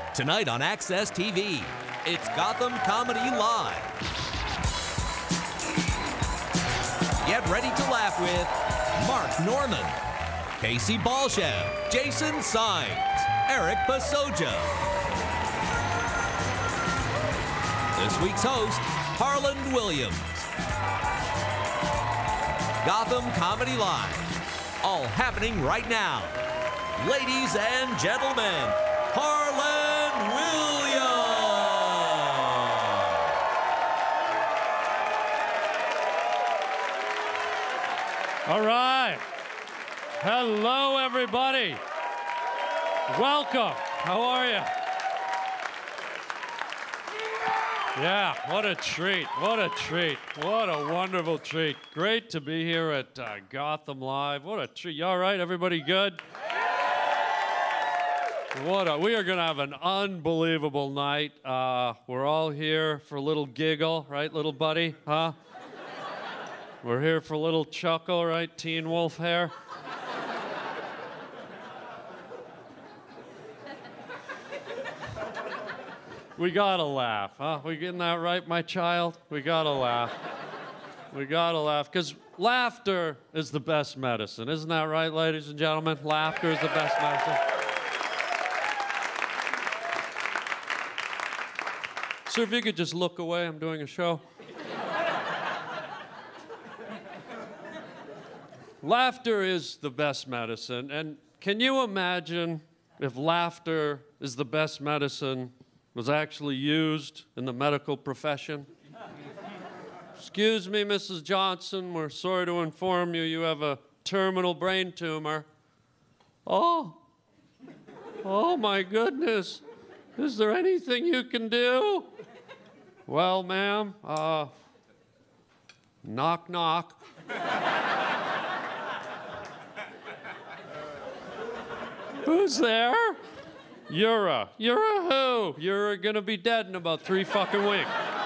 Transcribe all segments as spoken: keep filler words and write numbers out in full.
Tonight on Access T V, it's Gotham Comedy Live. Get ready to laugh with Mark Normand, Casey Balsham, Jason Sines, Erik Passoja. This week's host, Harland Williams. Gotham Comedy Live, all happening right now. Ladies and gentlemen, Harland Williams. All right. Hello, everybody. Welcome. How are you? Yeah, what a treat. What a treat. What a wonderful treat. Great to be here at uh, Gotham Live. What a treat. You all right? Everybody good? What a, we are going to have an unbelievable night. Uh, we're all here for a little giggle, right, little buddy? Huh? We're here for a little chuckle, right, Teen Wolf hair? We gotta laugh, huh? We getting that right, my child? We gotta laugh. We gotta laugh, because laughter is the best medicine. Isn't that right, ladies and gentlemen? Laughter is the best medicine. So if you could just look away, I'm doing a show. Laughter is the best medicine, and can you imagine if laughter is the best medicine was actually used in the medical profession? Excuse me, Missus Johnson, we're sorry to inform you you have a terminal brain tumor. Oh, oh my goodness. Is there anything you can do? Well, ma'am, uh, knock, knock. Who's there? You're a, you're a who? You're gonna be dead in about three fucking weeks.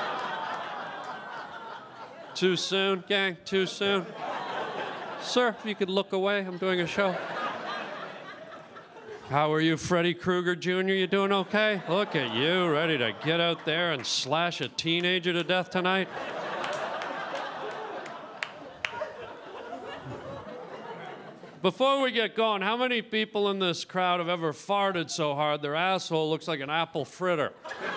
Too soon, gang, too soon. Sir, if you could look away, I'm doing a show. How are you, Freddy Krueger Junior? You doing okay? Look at you, ready to get out there and slash a teenager to death tonight? Before we get going, how many people in this crowd have ever farted so hard their asshole looks like an apple fritter?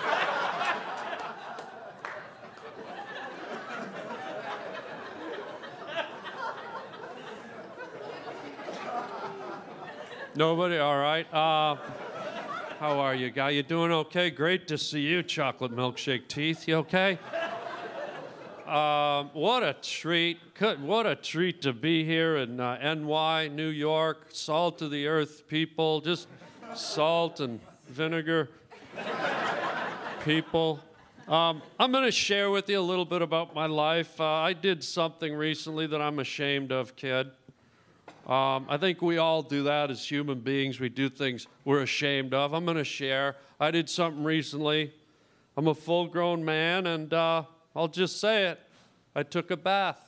Nobody? All right. Uh, how are you, guy? You doing okay? Great to see you, chocolate milkshake teeth. You okay? Um, what a treat. What a treat to be here in uh, N Y, New York. Salt of the earth people. Just salt and vinegar people. Um, I'm going to share with you a little bit about my life. Uh, I did something recently that I'm ashamed of, kid. Um, I think we all do that as human beings. We do things we're ashamed of. I'm going to share. I did something recently. I'm a full-grown man, and uh, I'll just say it. I took a bath.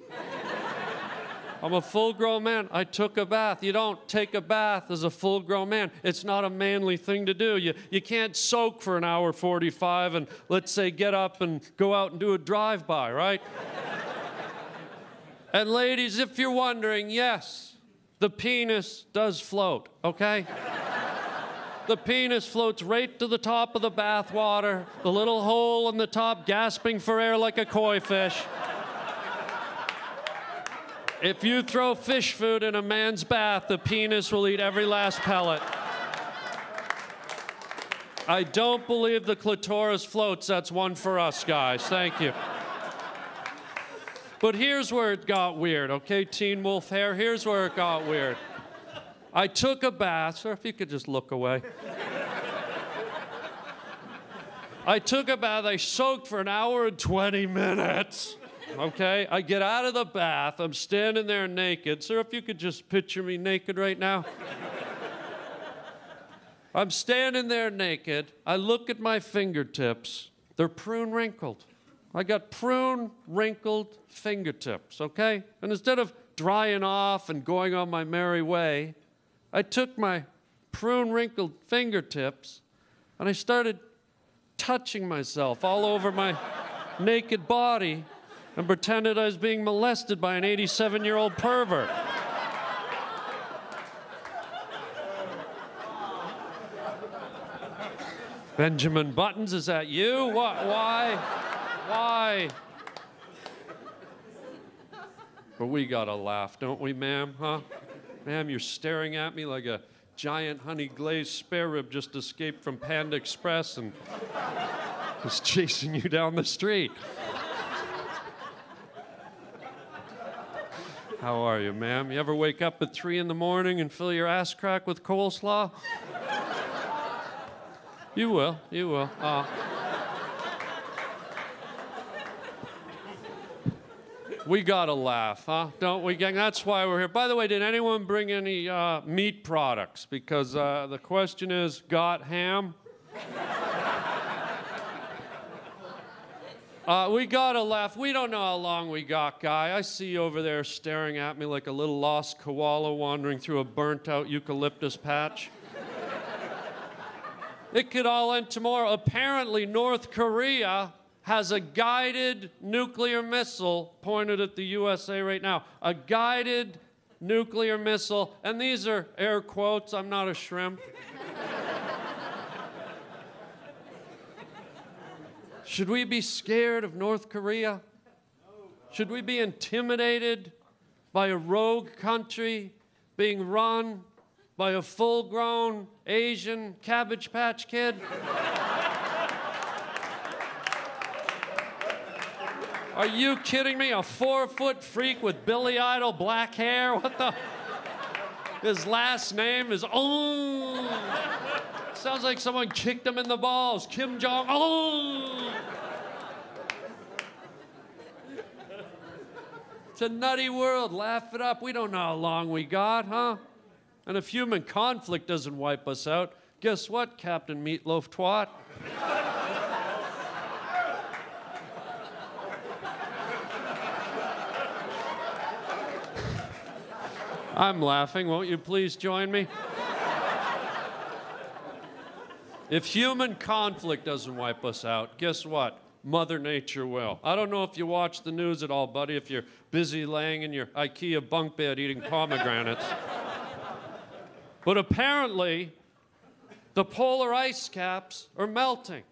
I'm a full-grown man. I took a bath. You don't take a bath as a full-grown man. It's not a manly thing to do. You, you can't soak for an hour forty-five and, let's say, get up and go out and do a drive-by, right? And ladies, if you're wondering, yes, the penis does float, okay? The penis floats right to the top of the bath water, the little hole in the top gasping for air like a koi fish. If you throw fish food in a man's bath, the penis will eat every last pellet. I don't believe the clitoris floats. That's one for us, guys. Thank you. But here's where it got weird, okay, Teen Wolf hair? Here's where it got weird. I took a bath, sir, if you could just look away. I took a bath, I soaked for an hour and twenty minutes, okay? I get out of the bath, I'm standing there naked. Sir, if you could just picture me naked right now. I'm standing there naked, I look at my fingertips, they're prune wrinkled. I got prune wrinkled fingertips, okay? And instead of drying off and going on my merry way, I took my prune wrinkled fingertips And I started touching myself all over my naked body and pretended I was being molested by an eighty-seven-year-old pervert. Benjamin Buttons, is that you? What? Why? Why? But we gotta laugh, don't we, ma'am, huh? Ma'am, you're staring at me like a giant honey glazed spare rib just escaped from Panda Express and was chasing you down the street. How are you, ma'am? You ever wake up at three in the morning and fill your ass crack with coleslaw? You will, you will. Uh, we gotta laugh, huh? Don't we, gang? That's why we're here. By the way, did anyone bring any uh, meat products? Because uh, the question is, got ham? uh, we gotta laugh. We don't know how long we got, guy. I see you over there staring at me like a little lost koala wandering through a burnt-out eucalyptus patch. It could all end tomorrow. Apparently, North Korea has a guided nuclear missile pointed at the U S A right now. A guided nuclear missile, and these are air quotes, I'm not a shrimp. Should we be scared of North Korea? Should we be intimidated by a rogue country being run by a full-grown Asian Cabbage Patch Kid? Are you kidding me? A four-foot freak with Billy Idol black hair? What the? His last name is Oh. Sounds like someone kicked him in the balls. Kim Jong Oh. It's a nutty world. Laugh it up. We don't know how long we got, huh? And if human conflict doesn't wipe us out, guess what, Captain Meatloaf Twat? I'm laughing. Won't you please join me? If human conflict doesn't wipe us out, guess what? Mother Nature will. I don't know if you watch the news at all, buddy, if you're busy laying in your IKEA bunk bed eating pomegranates. But apparently, the polar ice caps are melting.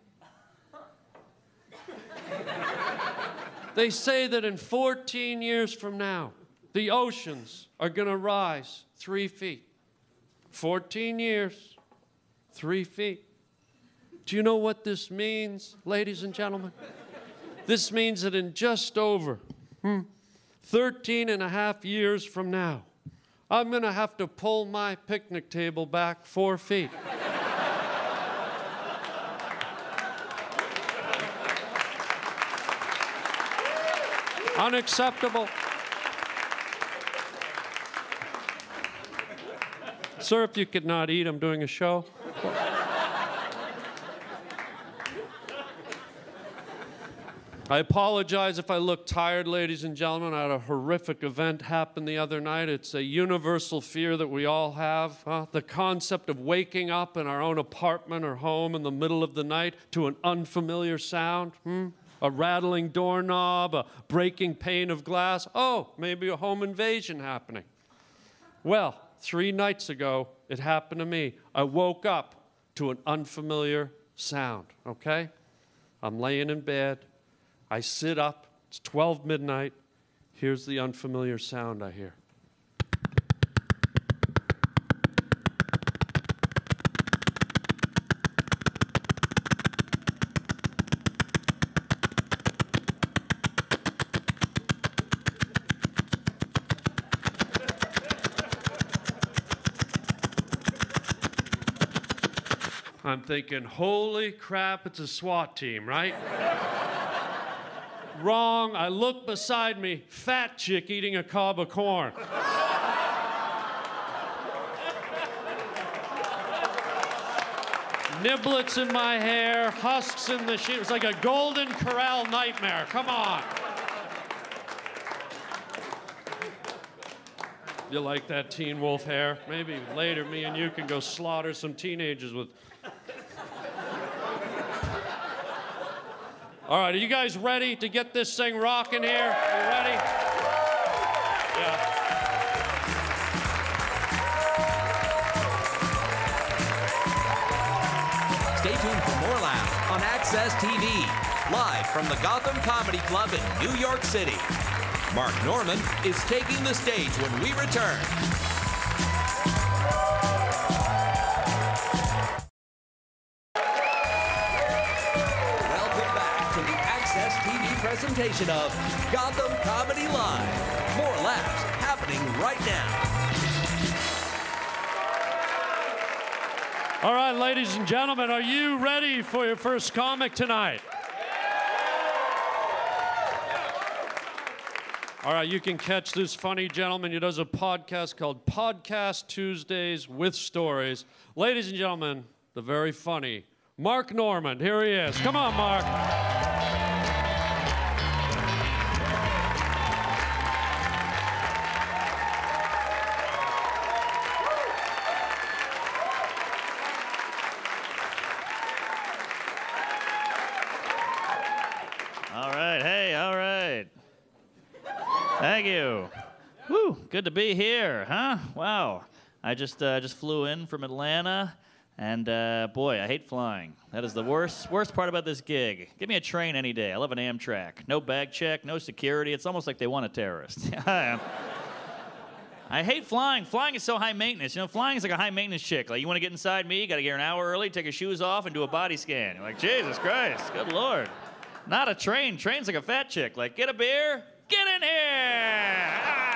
They say that in fourteen years from now, the oceans are going to rise three feet. fourteen years, three feet. Do you know what this means, ladies and gentlemen? This means that in just over hmm, thirteen and a half years from now, I'm going to have to pull my picnic table back four feet. Unacceptable. Sir, if you could not eat, I'm doing a show. I apologize if I look tired, ladies and gentlemen. I had a horrific event happen the other night. It's a universal fear that we all have. Huh? The concept of waking up in our own apartment or home in the middle of the night to an unfamiliar sound. Hmm? A rattling doorknob, a breaking pane of glass. Oh, maybe a home invasion happening. Well, three nights ago, it happened to me. I woke up to an unfamiliar sound, okay? I'm laying in bed. I sit up, it's twelve midnight, here's the unfamiliar sound I hear. I'm thinking, holy crap, it's a SWAT team, right? Wrong. I look beside me, fat chick eating a cob of corn. Niblets in my hair, husks in the sheet. It was like a Golden Corral nightmare. Come on. You like that Teen Wolf hair? Maybe later me and you can go slaughter some teenagers with All right, are you guys ready to get this thing rocking here? You ready? Yeah. Stay tuned for more laughs on Access T V, live from the Gotham Comedy Club in New York City. Mark Normand is taking the stage when we return. Welcome back to the Access T V presentation of Gotham Comedy Live. More laughs happening right now. All right, ladies and gentlemen, are you ready for your first comic tonight? All right, you can catch this funny gentleman. He does a podcast called Podcast Tuesdays with Stories. Ladies and gentlemen, the very funny Mark Normand. Here he is. Come on, Mark. All right, hey, all right. Thank you. Woo, good to be here, huh? Wow. I just uh, just flew in from Atlanta, and uh, boy, I hate flying. That is the worst worst part about this gig. Give me a train any day. I love an Amtrak. No bag check, no security. It's almost like they want a terrorist. I hate flying. Flying is so high maintenance. You know, flying is like a high maintenance chick. Like, you want to get inside me, you got to get here an hour early, take your shoes off, and do a body scan. You're like, Jesus Christ, good Lord. Not a train. Train's like a fat chick. Like, get a beer, get in here.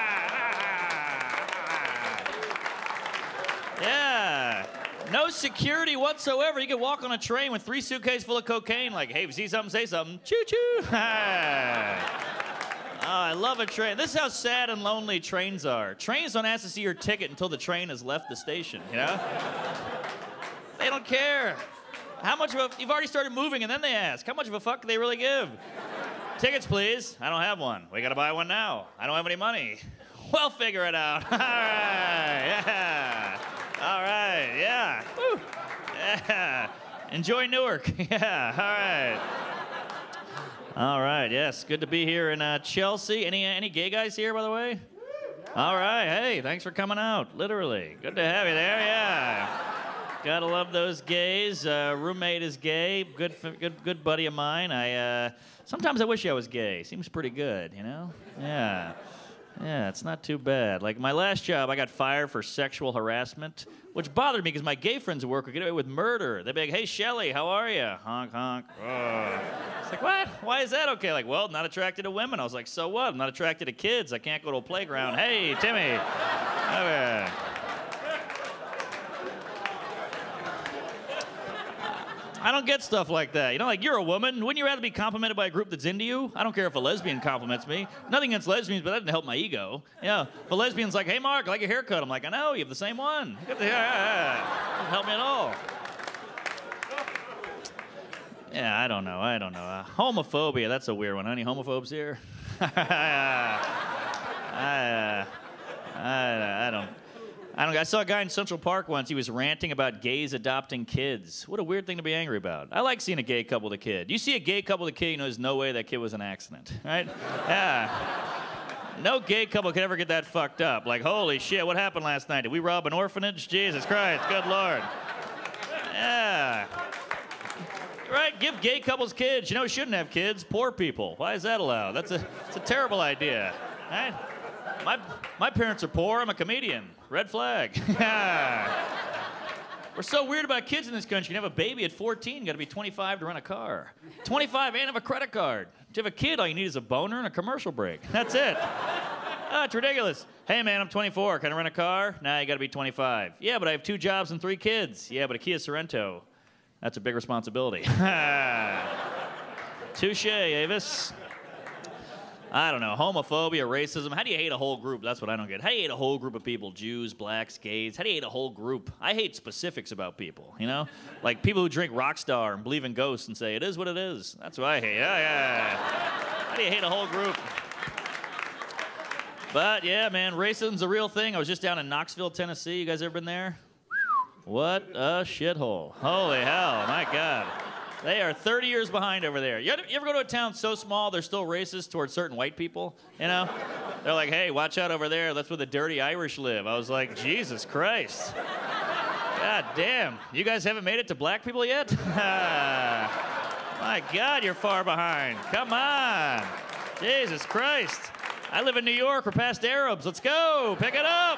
Yeah. No security whatsoever. You can walk on a train with three suitcases full of cocaine. Like, hey, if you see something, say something. Choo-choo. Oh, I love a train. This is how sad and lonely trains are. Trains don't ask to see your ticket until the train has left the station, you know? They don't care. How much of a, you've already started moving, and then they ask, how much of a fuck do they really give? Tickets, please. I don't have one. We gotta buy one now. I don't have any money. We'll figure it out. All right, yeah. All right, yeah. Woo. Yeah. Enjoy Newark. Yeah, all right. All right, yes, good to be here in uh, Chelsea. Any, any gay guys here, by the way? All right, hey, thanks for coming out, literally. Good to have you there, yeah. Gotta love those gays. Uh, roommate is gay. Good, good, good buddy of mine. I uh, sometimes I wish I was gay. Seems pretty good, you know? Yeah, yeah. It's not too bad. Like my last job, I got fired for sexual harassment, which bothered me because my gay friends at work would get away with murder. They'd be like, "Hey, Shelly, how are you?" Honk, honk. Oh. It's like, what? Why is that okay? Like, well, not attracted to women. I was like, so what? I'm not attracted to kids. I can't go to a playground. Hey, Timmy. Okay. I don't get stuff like that. You know, like, you're a woman. Wouldn't you rather be complimented by a group that's into you? I don't care if a lesbian compliments me. Nothing against lesbians, but that doesn't help my ego. Yeah, if a lesbian's like, hey, Mark, I like your haircut. I'm like, I know, you have the same one. Get the hair. Yeah, doesn't help me at all. Yeah, I don't know. I don't know. Uh, homophobia, that's a weird one. Any homophobes here? I, uh, I, I don't... I don't. I saw a guy in Central Park once. He was ranting about gays adopting kids. What a weird thing to be angry about. I like seeing a gay couple with a kid. You see a gay couple with a kid, you know there's no way that kid was an accident, right? Yeah. No gay couple could ever get that fucked up. Like, holy shit, what happened last night? Did we rob an orphanage? Jesus Christ, good Lord. Yeah. Right, give gay couples kids. You know who shouldn't have kids? Poor people. Why is that allowed? That's a, that's a terrible idea, right? My, my parents are poor. I'm a comedian. Red flag. We're so weird about kids in this country. You can have a baby at fourteen. You got to be twenty-five to rent a car. twenty-five and have a credit card. If you have a kid, all you need is a boner and a commercial break. That's it. Oh, it's ridiculous. Hey, man, I'm twenty-four. Can I rent a car? Nah, you got to be twenty-five. Yeah, but I have two jobs and three kids. Yeah, but a Kia Sorento. That's a big responsibility. Touche, Avis. I don't know, homophobia, racism. How do you hate a whole group? That's what I don't get. How do you hate a whole group of people? Jews, blacks, gays. How do you hate a whole group? I hate specifics about people, you know? Like people who drink Rockstar and believe in ghosts and say, it is what it is. That's what I hate. Yeah, yeah. How do you hate a whole group? But yeah, man, racism's a real thing. I was just down in Knoxville, Tennessee. You guys ever been there? What a shithole. Holy hell, my God. They are thirty years behind over there. You ever, you ever go to a town so small they're still racist towards certain white people? You know? They're like, hey, watch out over there. That's where the dirty Irish live. I was like, Jesus Christ. God damn. You guys haven't made it to black people yet? My God, you're far behind. Come on. Jesus Christ. I live in New York. We're past Arabs. Let's go. Pick it up.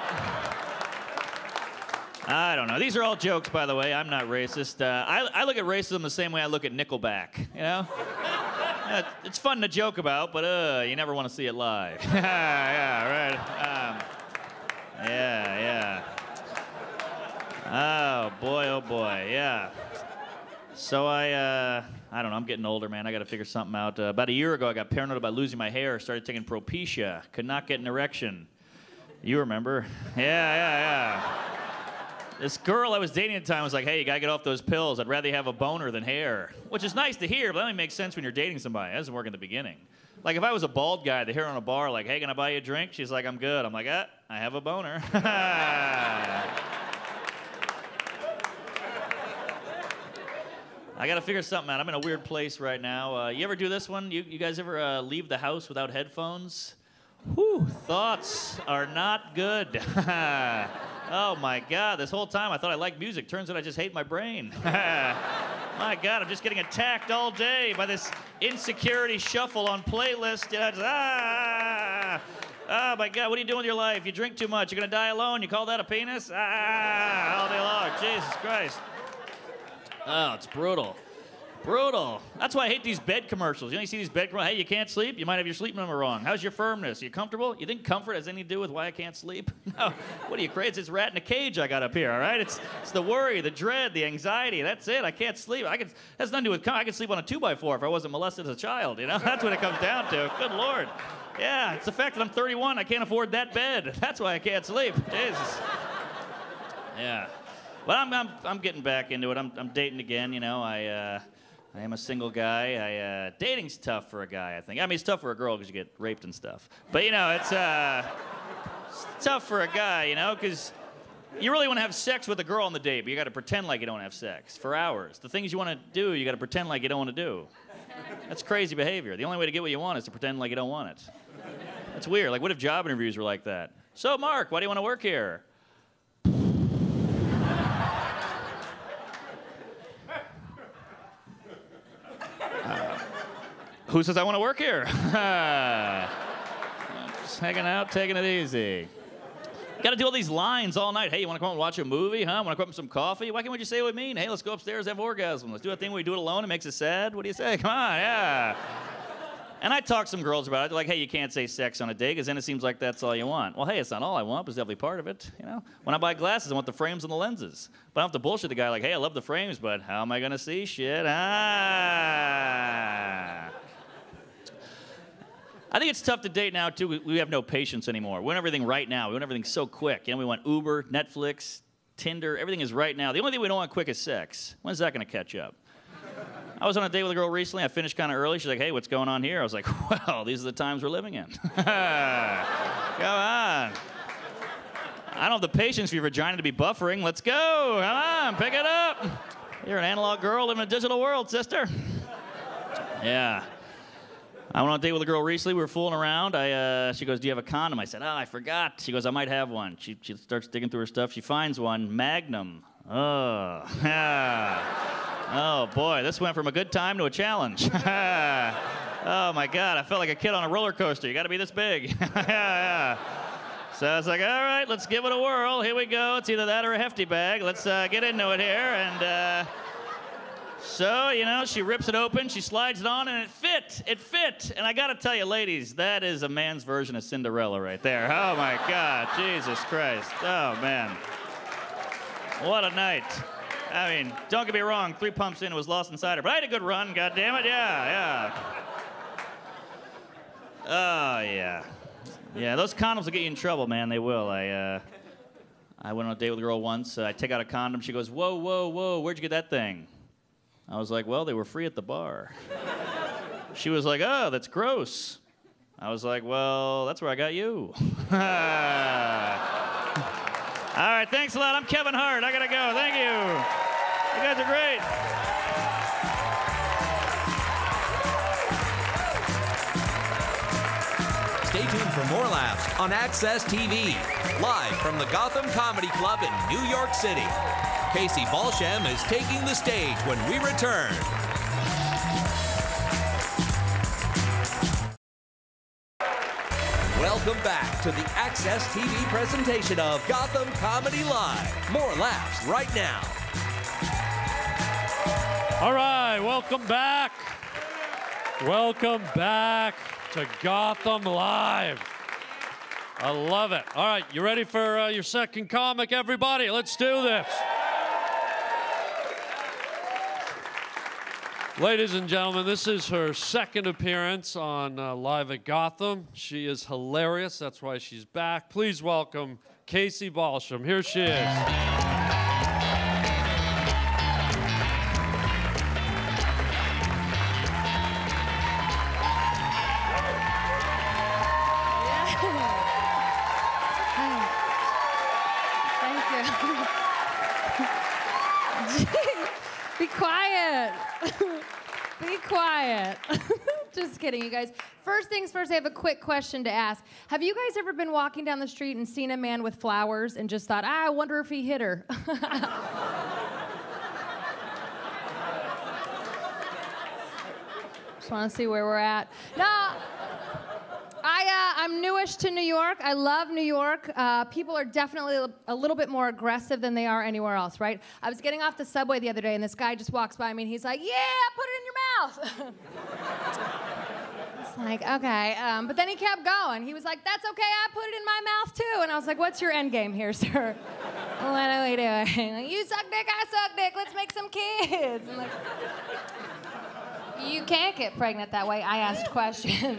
I don't know. These are all jokes, by the way. I'm not racist. Uh, I, I look at racism the same way I look at Nickelback, you know? Uh, it's fun to joke about, but uh, you never want to see it live. Yeah, right. Um, yeah, yeah. Oh, boy, oh, boy, yeah. So I, uh, I don't know. I'm getting older, man. I got to figure something out. Uh, about a year ago, I got paranoid about losing my hair. Started taking Propecia. Could not get an erection. You remember? Yeah, yeah, yeah. This girl I was dating at the time was like, hey, you gotta get off those pills. I'd rather you have a boner than hair. Which is nice to hear, but that only makes sense when you're dating somebody. It doesn't work in the beginning. Like if I was a bald guy, they hear her on a bar, like, hey, can I buy you a drink? She's like, I'm good. I'm like, ah, I have a boner. I gotta figure something out. I'm in a weird place right now. Uh, you ever do this one? You, you guys ever uh, leave the house without headphones? Whew, thoughts are not good. Oh my God, this whole time I thought I liked music. Turns out I just hate my brain. My God, I'm just getting attacked all day by this insecurity shuffle on playlist. You know, just, ah, oh my God, what are you doing with your life? You drink too much, you're gonna die alone. You call that a penis? Ah, all day long, Jesus Christ. Oh, it's brutal. Brutal. That's why I hate these bed commercials. You know, you see these bed commercials, hey, you can't sleep? You might have your sleep number wrong. How's your firmness? You comfortable? You think comfort has anything to do with why I can't sleep? No. What are you, crazy? It's this rat in a cage I got up here, all right? It's, it's the worry, the dread, the anxiety. That's it. I can't sleep. I can, that's nothing to do with, I could sleep on a two by four if I wasn't molested as a child, you know? That's what it comes down to. Good Lord. Yeah, it's the fact that I'm thirty-one. I can't afford that bed. That's why I can't sleep. Jesus. Yeah. But I'm, I'm, I'm getting back into it. I'm, I'm dating again, you know. I, uh... I am a single guy. I, uh, dating's tough for a guy, I think. I mean, it's tough for a girl because you get raped and stuff. But, you know, it's, uh, it's tough for a guy, you know, because you really want to have sex with a girl on the date, but you got to pretend like you don't have sex for hours. The things you want to do, you got to pretend like you don't want to do. That's crazy behavior. The only way to get what you want is to pretend like you don't want it. That's weird. Like, what if job interviews were like that? So, Mark, why do you want to work here? Who says I want to work here? Just hanging out, taking it easy. Got to do all these lines all night. Hey, you want to come out and watch a movie, huh? Want to come up with some coffee? Why can't we just say what we mean? Hey, let's go upstairs, have orgasm. Let's do that thing where we do it alone. It makes us sad. What do you say? Come on, yeah. And I talk to some girls about it. They're like, hey, you can't say sex on a date because then it seems like that's all you want. Well, hey, it's not all I want, but it's definitely part of it, you know? When I buy glasses, I want the frames and the lenses. But I don't have to bullshit the guy like, hey, I love the frames, but how am I going to see shit? Ah. I think it's tough to date now, too. We, we have no patience anymore. We want everything right now. We want everything so quick. You know, we want Uber, Netflix, Tinder. Everything is right now. The only thing we don't want quick is sex. When's that going to catch up? I was on a date with a girl recently. I finished kind of early. She's like, hey, what's going on here? I was like, well, these are the times we're living in. Come on. I don't have the patience for your vagina to be buffering. Let's go. Come on, pick it up. You're an analog girl living in a digital world, sister. Yeah. I went on a date with a girl recently. We were fooling around. I, uh, she goes, do you have a condom? I said, oh, I forgot. She goes, I might have one. She, she starts digging through her stuff. She finds one. Magnum. Oh, yeah. Oh, boy. This went from a good time to a challenge. Oh, my God. I felt like a kid on a roller coaster. You got to be this big. Yeah, yeah. So I was like, all right, let's give it a whirl. Here we go. It's either that or a hefty bag. Let's uh, get into it here. And... Uh, So, you know, she rips it open, she slides it on, and it fit. It fit. And I got to tell you, ladies, that is a man's version of Cinderella right there. Oh, my God. Jesus Christ. Oh, man. What a night. I mean, don't get me wrong. Three pumps in, it was lost inside her. But I had a good run, goddammit. Yeah, yeah. Oh, yeah. Yeah, those condoms will get you in trouble, man. They will. I, uh, I went on a date with a girl once. Uh, I take out a condom. She goes, whoa, whoa, whoa, where'd you get that thing? I was like, well, they were free at the bar. She was like, oh, that's gross. I was like, well, that's where I got you. All right, thanks a lot. I'm Kevin Hart. I got to go. Thank you. You guys are great. for more laughs on Access T V, live from the Gotham Comedy Club in New York City. Casey Balsham is taking the stage when we return. Welcome back to the Access T V presentation of Gotham Comedy Live. More laughs right now. All right, welcome back. Welcome back to Gotham Live. I love it. All right, you ready for uh, your second comic, everybody? Let's do this. Ladies and gentlemen, this is her second appearance on uh, Live at Gotham. She is hilarious. That's why she's back. Please welcome Casey Balsham. Here she is. Be quiet. Be quiet. Just kidding, you guys. First things first, I have a quick question to ask. Have you guys ever been walking down the street and seen a man with flowers and just thought, ah, I wonder if he hit her? Just want to see where we're at. No. I, uh, I'm newish to New York. I love New York. Uh, people are definitely a little bit more aggressive than they are anywhere else, right? I was getting off the subway the other day, and this guy just walks by me, and he's like, yeah, put it in your mouth. It's like, okay. Um, but then he kept going. He was like, that's okay, I put it in my mouth, too. And I was like, what's your end game here, sir? What are we doing? Like, you suck dick, I suck dick. Let's make some kids. I'm like, you can't get pregnant that way. I asked questions.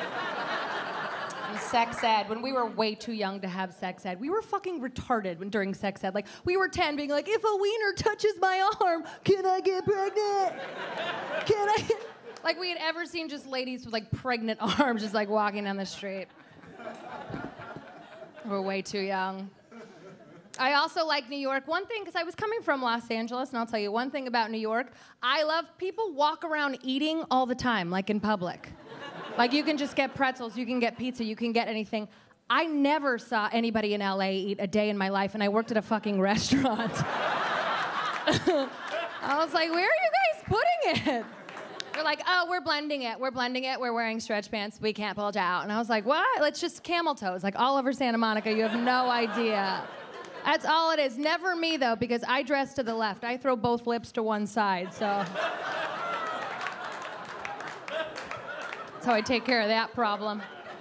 Sex ed, when we were way too young to have sex ed. We were fucking retarded when, during sex ed. Like, we were ten being like, if a wiener touches my arm, can I get pregnant? Can I? Like, we had ever seen just ladies with, like, pregnant arms just, like, walking down the street. We're way too young. I also like New York. One thing, because I was coming from Los Angeles, and I'll tell you one thing about New York. I love people walk around eating all the time, like in public. Like, you can just get pretzels, you can get pizza, you can get anything. I never saw anybody in L A eat a day in my life, and I worked at a fucking restaurant. I was like, where are you guys putting it? They're like, oh, we're blending it, we're blending it, we're wearing stretch pants, we can't bulge out. And I was like, what? Let's just camel toes, like all over Santa Monica, you have no idea. That's all it is. Never me, though, because I dress to the left. I throw both lips to one side, so. That's how I take care of that problem.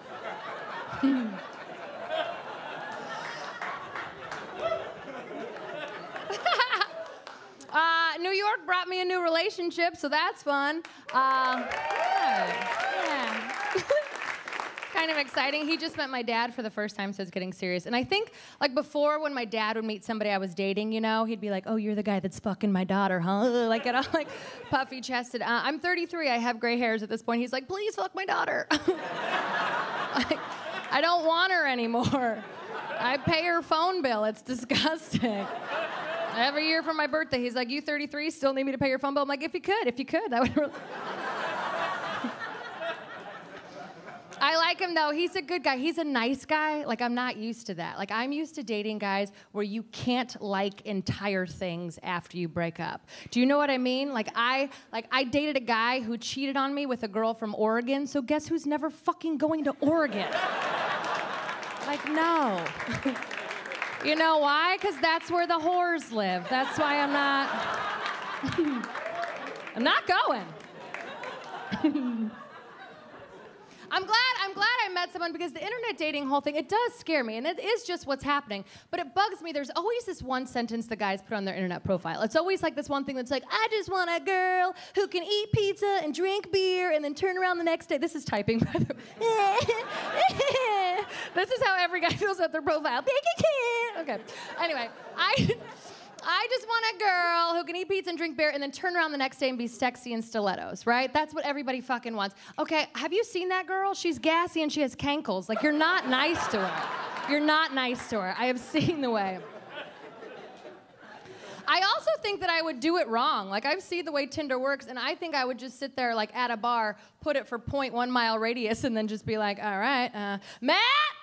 uh, New York brought me a new relationship, so that's fun. Uh, yeah, yeah. Kind of exciting. He just met my dad for the first time, so it's getting serious. And I think, like, before, when my dad would meet somebody I was dating, you know, he'd be like, oh, you're the guy that's fucking my daughter, huh? Like, get all, like, puffy-chested. Uh, I'm thirty-three. I have gray hairs at this point. He's like, please fuck my daughter. Like, I don't want her anymore. I pay her phone bill. It's disgusting. Every year for my birthday, he's like, you thirty-three, still need me to pay your phone bill? I'm like, if you could, if you could, that would really... I like him, though. He's a good guy. He's a nice guy. Like, I'm not used to that. Like, I'm used to dating guys where you can't like entire things after you break up. Do you know what I mean? Like, I like I dated a guy who cheated on me with a girl from Oregon, so guess who's never fucking going to Oregon? Like, no. You know why? Because that's where the whores live. That's why I'm not... I'm not going. I'm glad, I'm glad I met someone, because the internet dating whole thing, it does scare me, and it is just what's happening, but it bugs me. There's always this one sentence the guys put on their internet profile. It's always like this one thing that's like, I just want a girl who can eat pizza and drink beer and then turn around the next day. This is typing, by the way. This is how every guy feels about their profile. Okay, anyway, I... I just want a girl who can eat pizza and drink beer and then turn around the next day and be sexy in stilettos, right? That's what everybody fucking wants. Okay, have you seen that girl? She's gassy and she has cankles. Like, you're not nice to her. You're not nice to her. I have seen the way. I also think that I would do it wrong. Like, I've seen the way Tinder works, and I think I would just sit there, like, at a bar, put it for point one mile radius, and then just be like, all right, uh, Matt!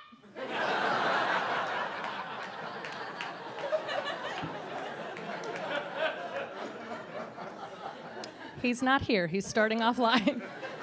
He's not here. He's starting offline.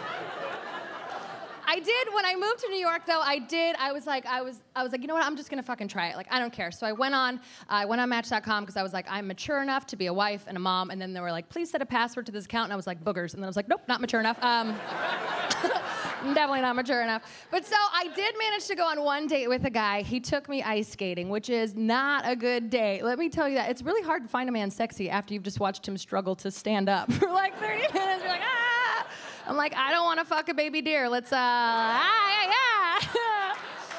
I did, when I moved to New York, though, I did, I was like, I was, I was like, you know what, I'm just gonna fucking try it. Like, I don't care. So I went on, uh, I went on Match dot com because I was like, I'm mature enough to be a wife and a mom, and then they were like, please set a password to this account, and I was like, boogers, and then I was like, nope, not mature enough. Um, I'm definitely not mature enough. But so I did manage to go on one date with a guy. He took me ice skating, which is not a good date. Let me tell you that. It's really hard to find a man sexy after you've just watched him struggle to stand up for like thirty minutes. You're like, ah! I'm like, I don't want to fuck a baby deer. Let's, uh, ah, yeah, yeah.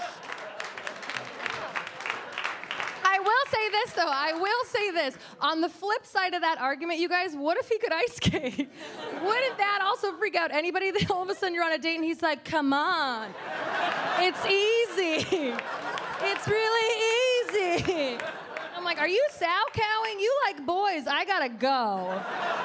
I will say this, though. I will say this. On the flip side of that argument, you guys, what if he could ice skate? Wouldn't that also freak out anybody that all of a sudden you're on a date and he's like, come on. It's easy. It's really easy. I'm like, are you sow cowing? You like boys. I gotta go.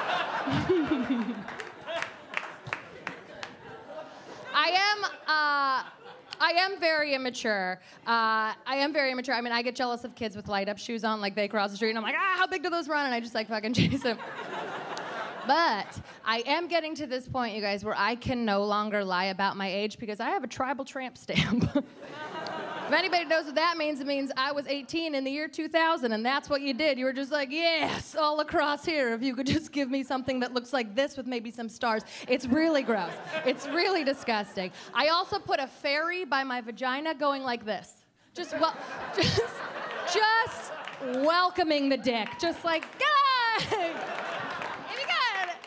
I am, uh, I am very immature. Uh, I am very immature. I mean, I get jealous of kids with light-up shoes on, like they cross the street, and I'm like, ah, how big do those run? And I just like fucking chase them. But I am getting to this point, you guys, where I can no longer lie about my age because I have a tribal tramp stamp. If anybody knows what that means, it means I was eighteen in the year two thousand, and that's what you did. You were just like, yes, all across here, if you could just give me something that looks like this with maybe some stars. It's really gross. It's really disgusting. I also put a fairy by my vagina going like this. Just, well, just, just welcoming the dick. Just like, guys, if you got it.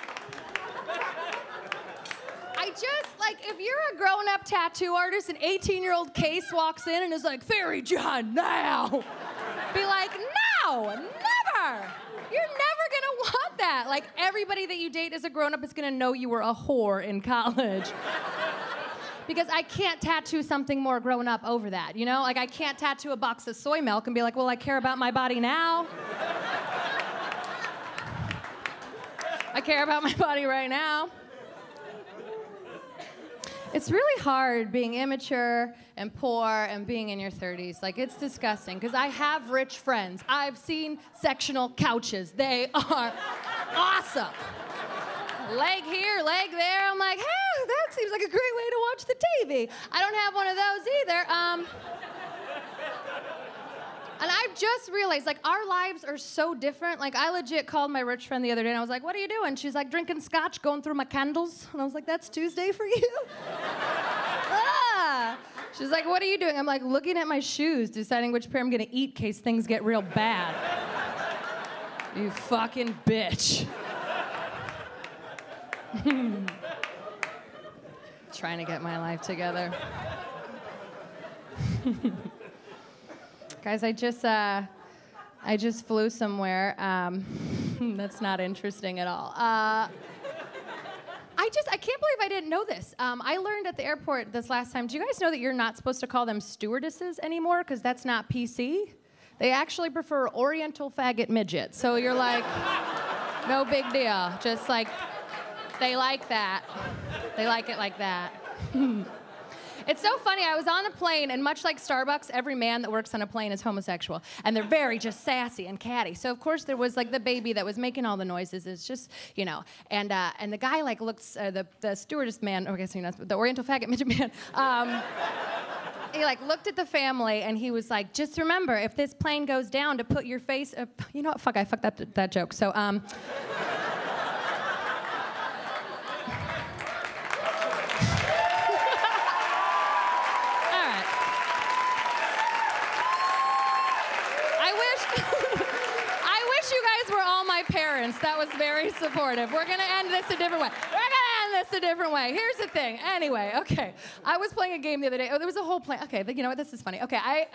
I just, like, if you're a grown-up tattoo artist, an eighteen-year-old Case walks in and is like, Fairy John, now. Be like, no, never. You're never gonna want that. Like, everybody that you date as a grown-up is gonna know you were a whore in college. Because I can't tattoo something more grown up over that, you know? Like, I can't tattoo a box of soy milk and be like, well, I care about my body now. I care about my body right now. It's really hard being immature and poor and being in your thirties. Like, it's disgusting, because I have rich friends. I've seen sectional couches. They are awesome. Leg here, leg there. I'm like, hey, that seems like a great way to watch the T V. I don't have one of those either. Um, and I've just realized, like, our lives are so different. Like, I legit called my rich friend the other day, and I was like, what are you doing? She's like, drinking scotch, going through my candles. And I was like, that's Tuesday for you? ah. She's like, what are you doing? I'm like, looking at my shoes, deciding which pair I'm gonna eat in case things get real bad. You fucking bitch. Trying to get my life together. Guys, I just uh, I just flew somewhere. Um, that's not interesting at all. Uh, I just I can't believe I didn't know this. Um, I learned at the airport this last time. Do you guys know that you're not supposed to call them stewardesses anymore because that's not P C? They actually prefer Oriental faggot midget. So you're like, no big deal. Just like. They like that. They like it like that. It's so funny. I was on a plane, and much like Starbucks, every man that works on a plane is homosexual. And they're very just sassy and catty. So, of course, there was, like, the baby that was making all the noises. It's just, you know. And uh, and the guy, like, looks, uh, the, the stewardess man, or I guess, you know, the Oriental faggot midget man, um, he, like, looked at the family, and he was like, just remember, if this plane goes down, to put your face, uh, you know what, fuck, I fucked up that, that joke. So, um... parents. That was very supportive. We're gonna end this a different way. We're gonna end this a different way. Here's the thing. Anyway, okay. I was playing a game the other day. Oh, there was a whole plan. Okay, you know what? This is funny. Okay, I,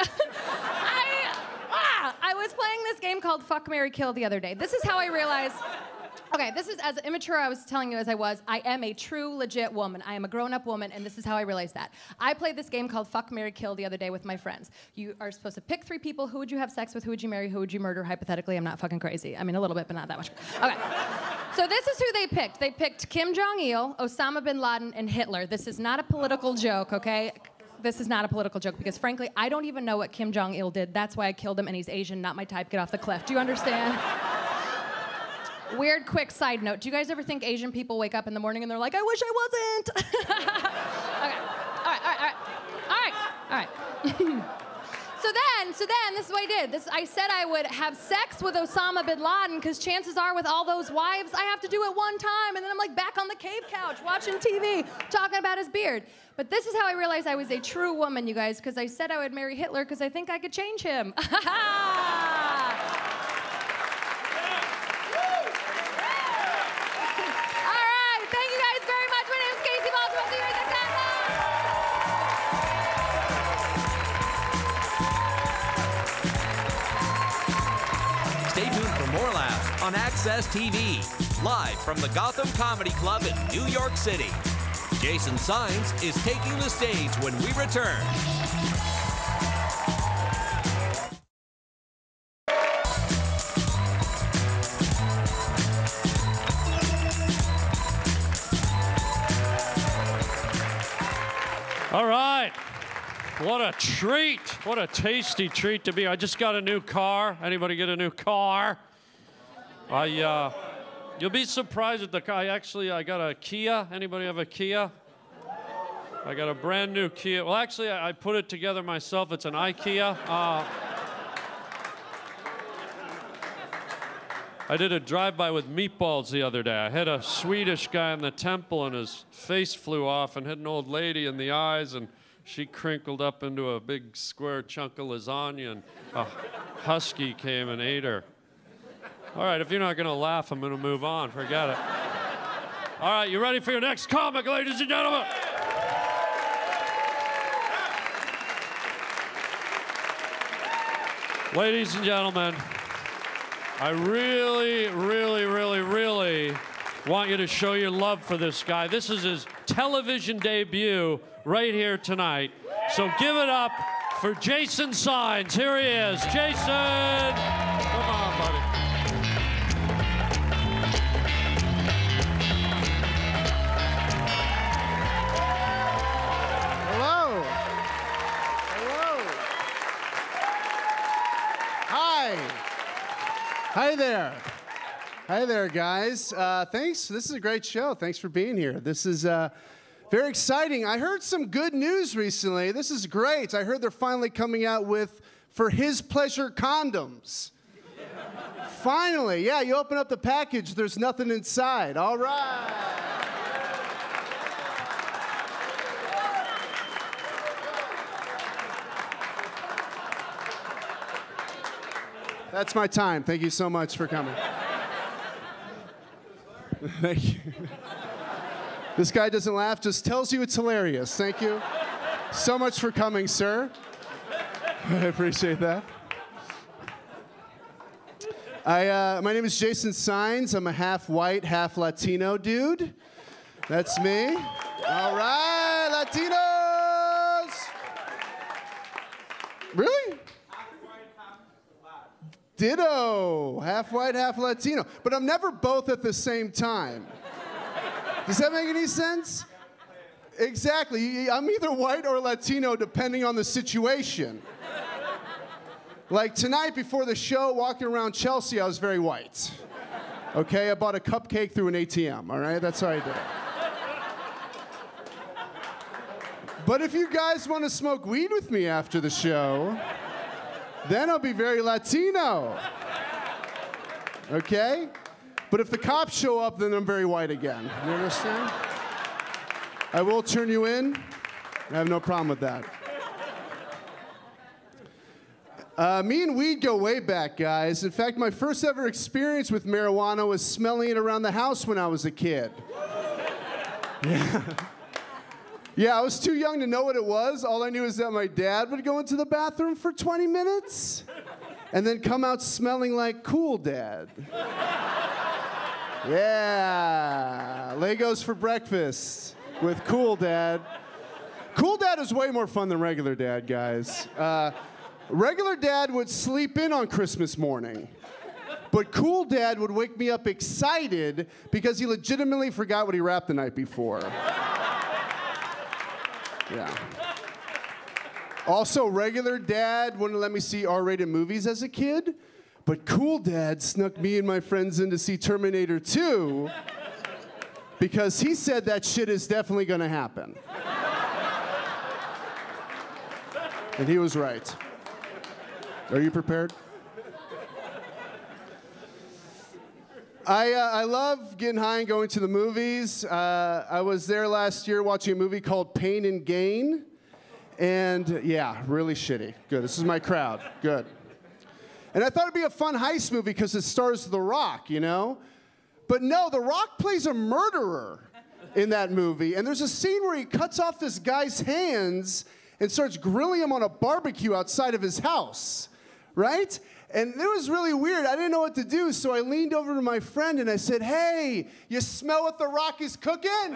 I, ah, I was playing this game called Fuck, Marry, Kill the other day. This is how I realized. Okay, this is as immature I was telling you as I was. I am a true, legit woman. I am a grown-up woman, and this is how I realized that. I played this game called Fuck, Marry, Kill the other day with my friends. You are supposed to pick three people. Who would you have sex with? Who would you marry? Who would you murder? Hypothetically, I'm not fucking crazy. I mean, a little bit, but not that much. Okay. So this is who they picked. They picked Kim Jong-il, Osama bin Laden, and Hitler. This is not a political joke, okay? This is not a political joke because, frankly, I don't even know what Kim Jong-il did. That's why I killed him, and he's Asian, not my type. Get off the cliff. Do you understand? Weird, quick side note. Do you guys ever think Asian people wake up in the morning and they're like, I wish I wasn't? Okay. All right, all right, all right. All right, all right. So then, so then, this is what I did. This, I said I would have sex with Osama bin Laden because chances are with all those wives, I have to do it one time, and then I'm like back on the cave couch watching T V, talking about his beard. But this is how I realized I was a true woman, you guys, because I said I would marry Hitler because I think I could change him. More laughs on Access T V, live from the Gotham Comedy Club in New York City. Jason Signs is taking the stage when we return. All right. What a treat. What a tasty treat to be. I just got a new car. Anybody get a new car? I, uh, you'll be surprised at the car. I actually, I got a Kia. Anybody have a Kia? I got a brand new Kia. Well, actually, I, I put it together myself. It's an IKEA. Uh, I did a drive-by with meatballs the other day. I hit a Swedish guy in the temple, and his face flew off, and hit an old lady in the eyes, and she crinkled up into a big square chunk of lasagna, and a husky came and ate her. All right, if you're not gonna laugh, I'm gonna move on. Forget it. All right, you ready for your next comic, ladies and gentlemen? Ladies and gentlemen, I really, really, really, really want you to show your love for this guy. This is his television debut right here tonight. So give it up for Jason Signs. Here he is. Jason! Come on, buddy. Hello. Hello. Hi. Hi there. Hi there, guys. Uh, thanks. This is a great show. Thanks for being here. This is uh, very exciting. I heard some good news recently. This is great. I heard they're finally coming out with For His Pleasure condoms. Finally. Yeah, you open up the package, there's nothing inside. All right. That's my time. Thank you so much for coming. Thank you. This guy doesn't laugh, just tells you it's hilarious. Thank you so much for coming, sir. I appreciate that. I, uh, my name is Jason Signs. I'm a half white, half Latino dude. That's me. All right, Latinos. Really? Ditto. Half white, half Latino. But I'm never both at the same time. Does that make any sense? Exactly. I'm either white or Latino depending on the situation. Like tonight before the show, walking around Chelsea, I was very white. Okay, I bought a cupcake through an A T M, all right? That's how I did it. But if you guys want to smoke weed with me after the show, then I'll be very Latino. Okay? But if the cops show up, then I'm very white again. You understand? I will turn you in. I have no problem with that. Uh, me and weed go way back, guys. In fact, my first ever experience with marijuana was smelling it around the house when I was a kid. Yeah. Yeah, I was too young to know what it was. All I knew is that my dad would go into the bathroom for twenty minutes and then come out smelling like Cool Dad. Yeah. Legos for breakfast with Cool Dad. Cool Dad is way more fun than regular Dad, guys. Uh, regular Dad would sleep in on Christmas morning. But Cool Dad would wake me up excited because he legitimately forgot what he wrapped the night before. Yeah. Also, regular Dad wouldn't let me see R-rated movies as a kid, but Cool Dad snuck me and my friends in to see Terminator two because he said that shit is definitely gonna happen. And he was right. Are you prepared? I, uh, I love getting high and going to the movies. Uh, I was there last year watching a movie called Pain and Gain. And yeah, really shitty. Good, this is my crowd, good. And I thought it'd be a fun heist movie because it stars The Rock, you know? But no, The Rock plays a murderer in that movie. And there's a scene where he cuts off this guy's hands and starts grilling him on a barbecue outside of his house, right? And it was really weird. I didn't know what to do, so I leaned over to my friend and I said, "Hey, you smell what The Rock is cooking?"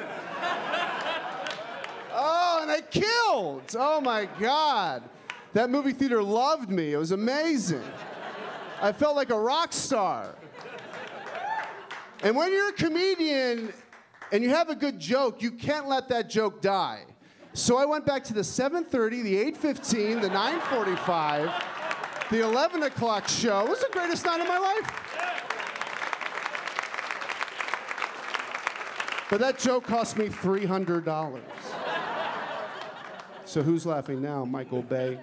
Oh, and I killed. Oh my God. That movie theater loved me. It was amazing. I felt like a rock star. And when you're a comedian and you have a good joke, you can't let that joke die. So I went back to the seven thirty, the eight fifteen, the nine forty-five, the eleven o'clock show. It was the greatest night of my life. But that joke cost me three hundred dollars. So who's laughing now? Michael Bay.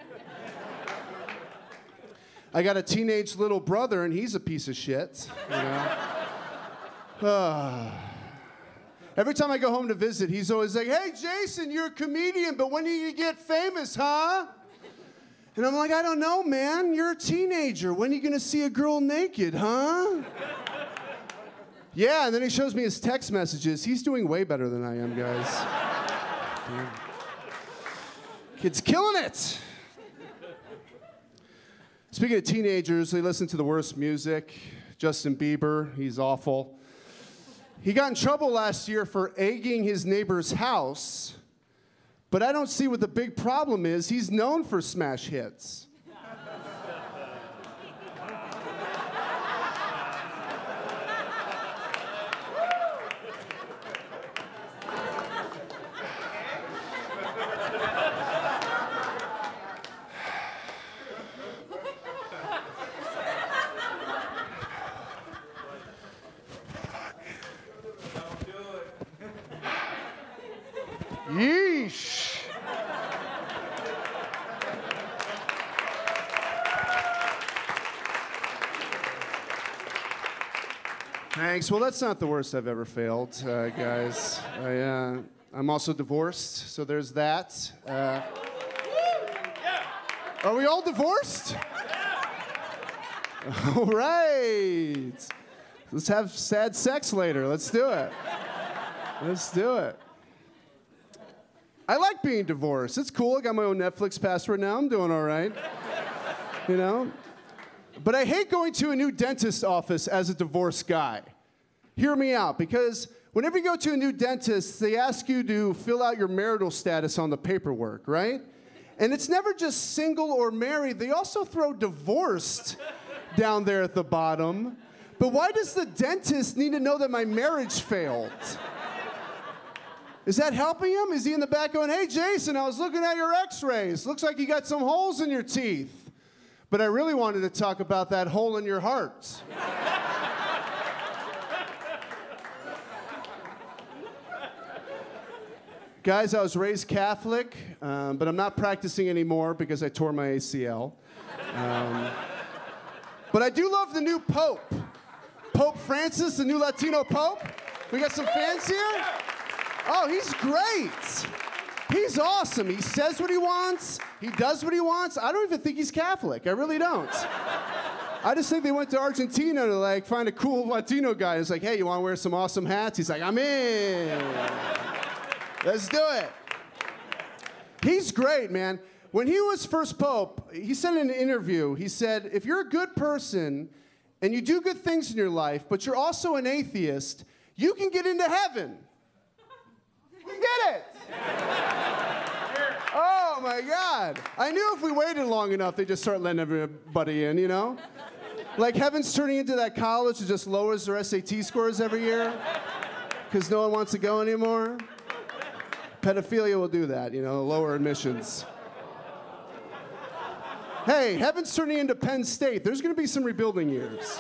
I got a teenage little brother, and he's a piece of shit, you know? Uh, every time I go home to visit, he's always like, "Hey, Jason, you're a comedian, but when are you get famous, huh?" And I'm like, "I don't know, man. You're a teenager. When are you going to see a girl naked, huh?" Yeah, and then he shows me his text messages. He's doing way better than I am, guys. Dude. Kid's killing it. Speaking of teenagers, they listen to the worst music. Justin Bieber, he's awful. He got in trouble last year for egging his neighbor's house, but I don't see what the big problem is. He's known for smash hits. Yeesh. Thanks. Well, that's not the worst I've ever failed, uh, guys. I, uh, I'm also divorced, so there's that. Uh, are we all divorced? All right. Let's have sad sex later. Let's do it. Let's do it. I like being divorced. It's cool. I got my own Netflix password now. I'm doing all right. You know? But I hate going to a new dentist office as a divorced guy. Hear me out, because whenever you go to a new dentist, they ask you to fill out your marital status on the paperwork, right? And it's never just single or married. They also throw divorced down there at the bottom. But why does the dentist need to know that my marriage failed? Is that helping him? Is he in the back going, "Hey, Jason, I was looking at your x-rays. Looks like you got some holes in your teeth." But I really wanted to talk about that hole in your heart. Guys, I was raised Catholic, um, but I'm not practicing anymore because I tore my A C L. Um, but I do love the new Pope. Pope Francis, the new Latino Pope. We got some fans here? Oh, he's great. He's awesome. He says what he wants. He does what he wants. I don't even think he's Catholic. I really don't. I just think they went to Argentina to like find a cool Latino guy. It's like, "Hey, you want to wear some awesome hats?" He's like, "I'm in. Let's do it." He's great, man. When he was first pope, he said in an interview, he said, "If you're a good person and you do good things in your life, but you're also an atheist, you can get into heaven. We get it! Oh my God. I knew if we waited long enough, they'd just start letting everybody in, you know? Like heaven's turning into that college that just lowers their S A T scores every year because no one wants to go anymore. Pedophilia will do that, you know, lower admissions. Hey, heaven's turning into Penn State. There's going to be some rebuilding years.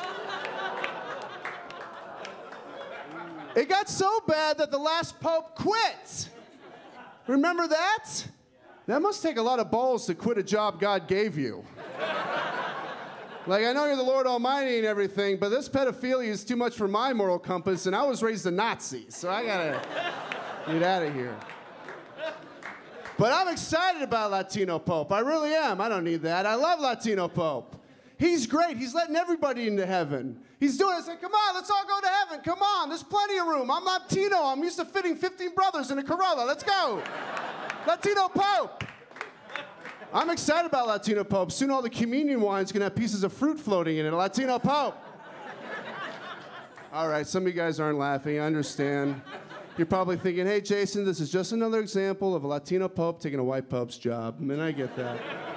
It got so bad that the last pope quit. Remember that? That must take a lot of balls to quit a job God gave you. Like, I know you're the Lord Almighty and everything, but this pedophilia is too much for my moral compass, and I was raised a Nazi, so I gotta get out of here. But I'm excited about Latino Pope. I really am. I don't need that. I love Latino Pope. He's great. He's letting everybody into heaven. He's doing it. Saying, come on, let's all go to heaven. Come on, there's plenty of room. I'm Latino. I'm used to fitting fifteen brothers in a Corolla. Let's go. Latino Pope. I'm excited about Latino Pope. Soon all the communion wine's gonna have pieces of fruit floating in it. Latino Pope. All right, some of you guys aren't laughing. I understand. You're probably thinking, hey, Jason, this is just another example of a Latino Pope taking a white Pope's job. I mean, I get that.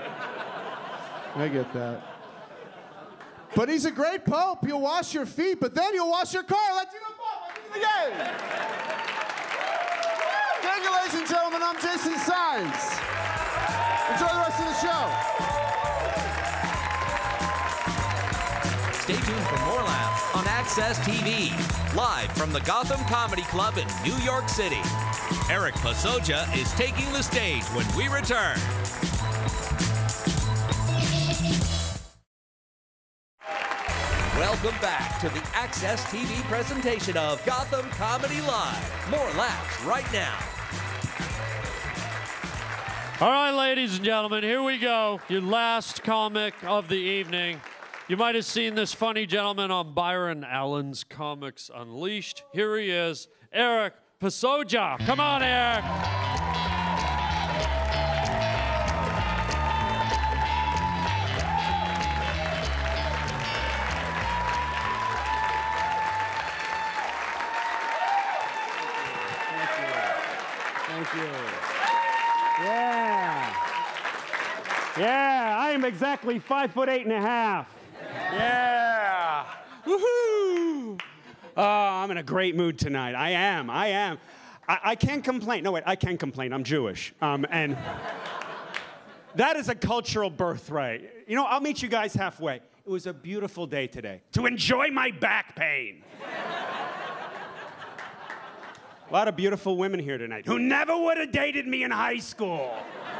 I get that. But he's a great Pope. He'll wash your feet, but then he'll wash your car. Latino Pope, let's do it again. Thank you, ladies and gentlemen. I'm Jason Signs. Enjoy the rest of the show. Stay tuned for more laughs on Access T V, live from the Gotham Comedy Club in New York City. Erik Passoja is taking the stage when we return. Welcome back to the Access T V presentation of Gotham Comedy Live. More laughs right now. All right, ladies and gentlemen, here we go. Your last comic of the evening. You might have seen this funny gentleman on Byron Allen's Comics Unleashed. Here he is, Erik Passoja. Come on, Erik. Thank you. Yeah. Yeah, I am exactly five foot eight and a half. Yeah. Woohoo. Oh, I'm in a great mood tonight. I am. I am. I, I can't complain. No, wait, I can complain. I'm Jewish. Um, and that is a cultural birthright. You know, I'll meet you guys halfway. It was a beautiful day today to enjoy my back pain. A lot of beautiful women here tonight who never would have dated me in high school.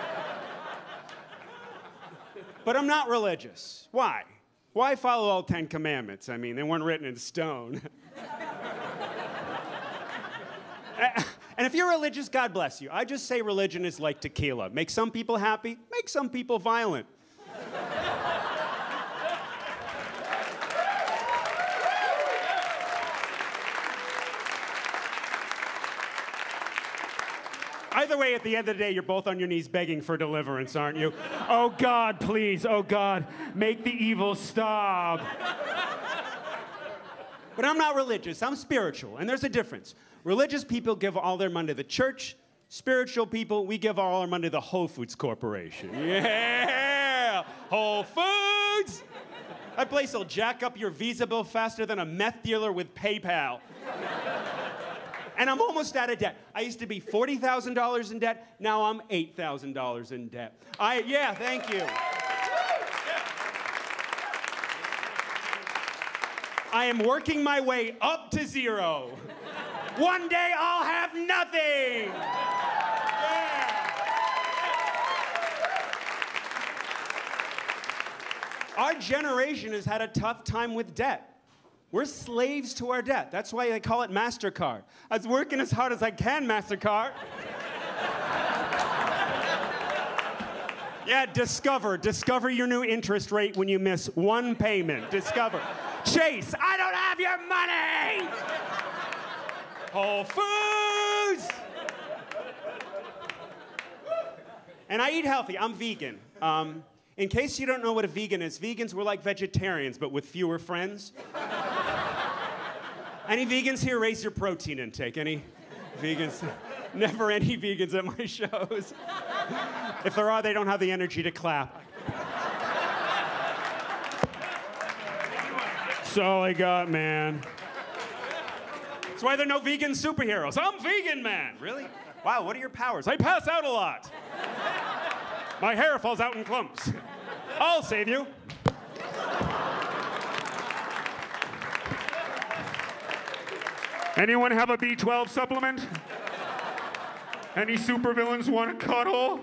But I'm not religious. Why? Why follow all Ten Commandments? I mean, they weren't written in stone. And if you're religious, God bless you. I just say religion is like tequila. Make some people happy, make some people violent. Either way, at the end of the day, you're both on your knees begging for deliverance, aren't you? Oh, God, please. Oh, God, make the evil stop. But I'm not religious. I'm spiritual, and there's a difference. Religious people give all their money to the church. Spiritual people, we give all our money to the Whole Foods Corporation. Yeah! Whole Foods! That place will jack up your Visa bill faster than a meth dealer with PayPal. And I'm almost out of debt. I used to be forty thousand dollars in debt. Now I'm eight thousand dollars in debt. I, yeah, thank you. I am working my way up to zero. One day I'll have nothing. Yeah. Our generation has had a tough time with debt. We're slaves to our debt. That's why they call it MasterCard. I was working as hard as I can, MasterCard. Yeah, Discover. Discover your new interest rate when you miss one payment. Discover. Chase, I don't have your money! Whole Foods! And I eat healthy. I'm vegan. Um, In case you don't know what a vegan is, vegans were like vegetarians, but with fewer friends. Any vegans here? Raise your protein intake. Any vegans? Never any vegans at my shows. If there are, they don't have the energy to clap. That's all I got, man. That's why there are no vegan superheroes. I'm vegan, man. Really? Wow, what are your powers? I pass out a lot. My hair falls out in clumps. I'll save you. Anyone have a B twelve supplement? Any supervillains want to cuddle?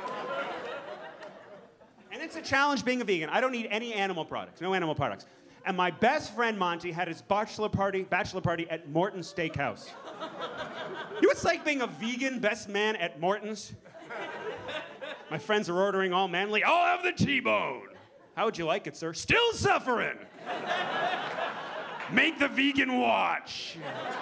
And it's a challenge being a vegan. I don't eat any animal products, no animal products. And my best friend Monty had his bachelor party, bachelor party at Morton's Steakhouse. You know what's like being a vegan best man at Morton's? My friends are ordering all manly. I'll have the T-bone. How would you like it, sir? Still suffering. Make the vegan watch.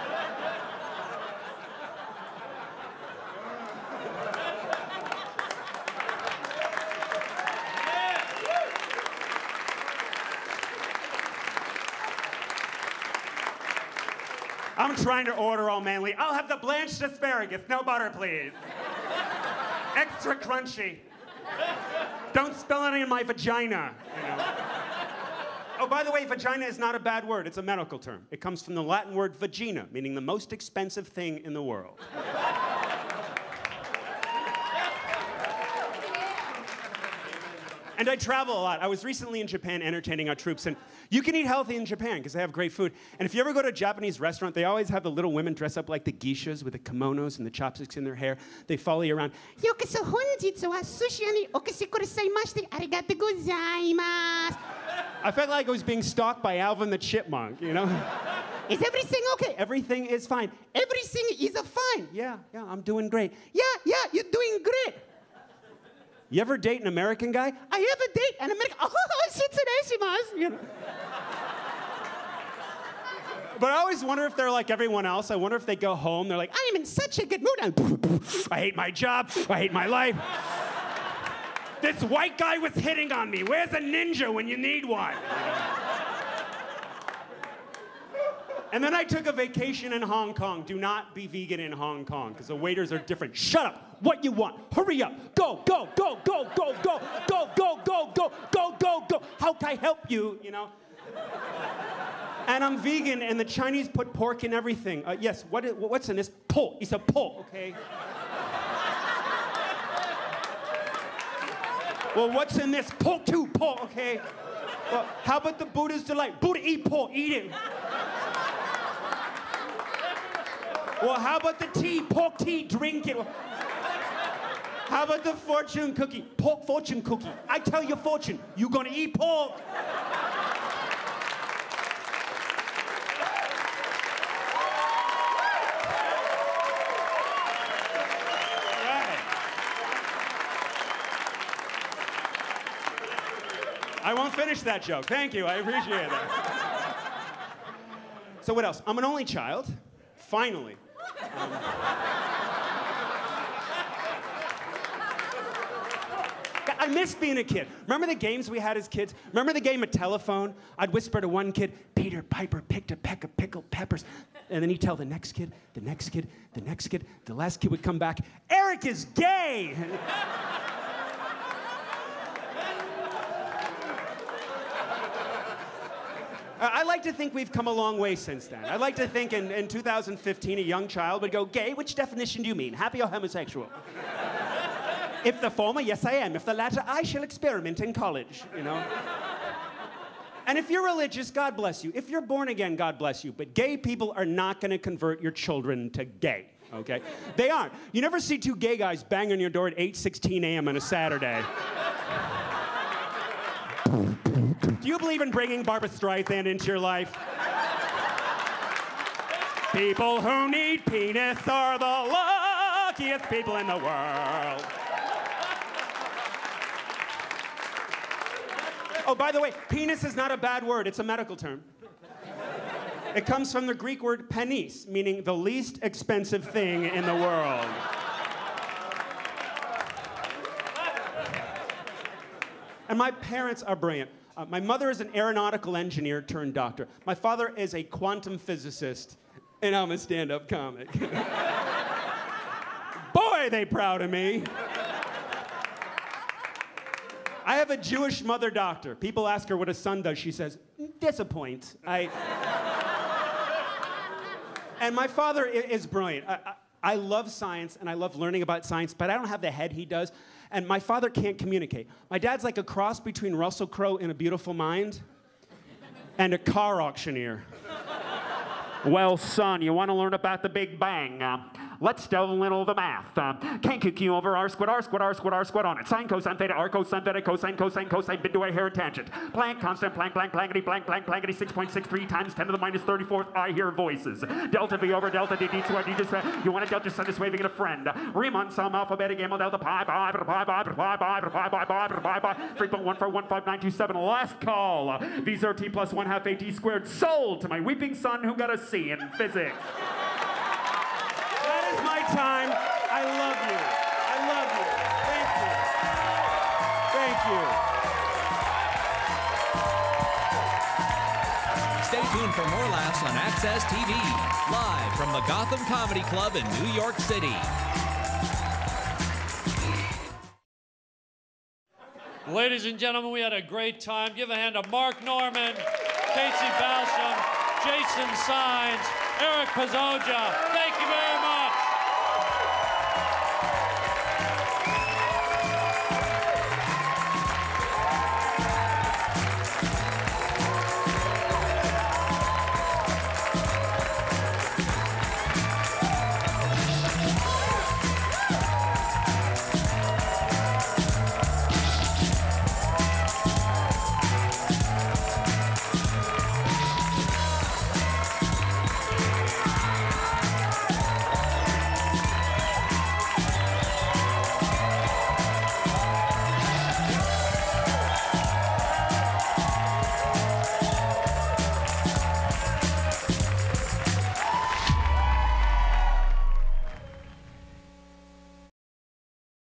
I'm trying to order all manly. I'll have the blanched asparagus. No butter, please. Extra crunchy. Don't spill it in my vagina. You know? Oh, by the way, vagina is not a bad word. It's a medical term. It comes from the Latin word vagina, meaning the most expensive thing in the world. And I travel a lot. I was recently in Japan entertaining our troops, and you can eat healthy in Japan because they have great food. And if you ever go to a Japanese restaurant, they always have the little women dress up like the geishas with the kimonos and the chopsticks in their hair. They follow you around. I felt like I was being stalked by Alvin the Chipmunk, you know? Is everything okay? Everything is fine. Everything is fine. Yeah, yeah, I'm doing great. Yeah, yeah, you're doing great. You ever date an American guy? I have a date, an American. Oh, shitsuneshimasu. You know. But I always wonder if they're like everyone else. I wonder if they go home. They're like, I am in such a good mood. I hate my job. I hate my life. This white guy was hitting on me. Where's a ninja when you need one? And then I took a vacation in Hong Kong. Do not be vegan in Hong Kong, because the waiters are different. Shut up. What you want? Hurry up. Go, go, go, go, go, go, go, go, go, go, go, go, go. How can I help you, you know? And I'm vegan, and the Chinese put pork in everything. Uh, yes, what is, what's in this? Pork. It's a pork, okay? Well, what's in this? Pork too, pork, okay? Well, how about the Buddha's delight? Buddha, eat pork, eat it. Well, how about the tea? Pork tea, drink it. How about the fortune cookie? Pork fortune cookie. I tell your fortune, you gonna eat pork. Right. I won't finish that joke. Thank you, I appreciate that. So what else? I'm an only child. Finally. Um, I miss being a kid. Remember the games we had as kids? Remember the game of telephone? I'd whisper to one kid, Peter Piper picked a peck of pickled peppers. And then he'd tell the next kid, the next kid, the next kid. The last kid would come back, Eric is gay! I like to think we've come a long way since then. I like to think in, in two thousand fifteen, a young child would go, gay, which definition do you mean? Happy or homosexual? If the former, yes I am. If the latter, I shall experiment in college, you know? And if you're religious, God bless you. If you're born again, God bless you. But gay people are not gonna convert your children to gay, okay? They aren't. You never see two gay guys bang on your door at eight sixteen a m on a Saturday. Do you believe in bringing Barbra Streisand into your life? People who need penis are the luckiest people in the world. Oh, by the way, penis is not a bad word. It's a medical term. It comes from the Greek word penis, meaning the least expensive thing in the world. And my parents are brilliant. Uh, my mother is an aeronautical engineer turned doctor. My father is a quantum physicist, and I'm a stand-up comic. Boy, are they proud of me. I have a Jewish mother doctor. People ask her what a son does. She says, disappoint. I... And my father is brilliant. I, I, I love science, and I love learning about science, but I don't have the head he does. And my father can't communicate. My dad's like a cross between Russell Crowe in A Beautiful Mind and a car auctioneer. Well, son, you want to learn about the Big Bang? Uh, let's delve a little of the math. Uh, Can Q Q over R squared, R squared, R squared, R squared on it. Sine, cosine, theta, R, cosine, theta, cosine, cosine, cosine, bit to a hair tangent. Planck, constant, Planck, Planck, Planckety, Planck, Planck, Planckety, six point six three times ten to the minus thirty-fourth. I hear voices. Delta V over delta D, D squared, D squared. You want a delta sun is waving at a friend. Riemann, sum, alpha, beta, gamma, delta, pi, pi, pi, pi, pi, pi, pi, pi, pi, pi, pi, pi, pi, three point one four one five nine two seven. Last call. V zero T plus one half A T squared. Sold to my weeping son who got a C in physics. That is my time. I love you. I love you. Thank you. Thank you. Stay tuned for more laughs on Access T V, live from the Gotham Comedy Club in New York City. Ladies and gentlemen, we had a great time. Give a hand to Mark Normand, Casey Balsham, Jason Signs, Erik Passoja. Thank you very much.